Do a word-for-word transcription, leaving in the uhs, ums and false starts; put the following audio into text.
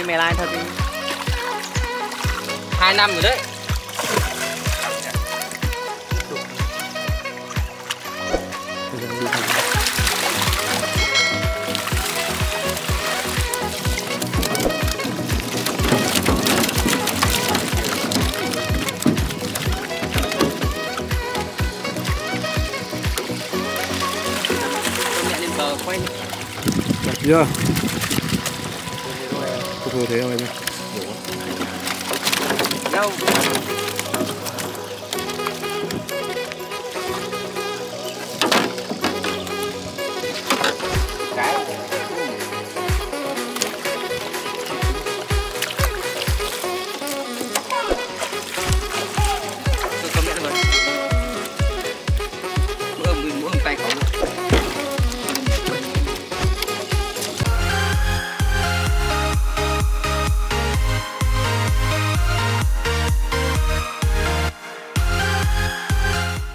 mẹ lại thật đi. Hai năm rồi đấy. Quay đẹp chưa? Từ từ thế thôi em ơi. Đâu?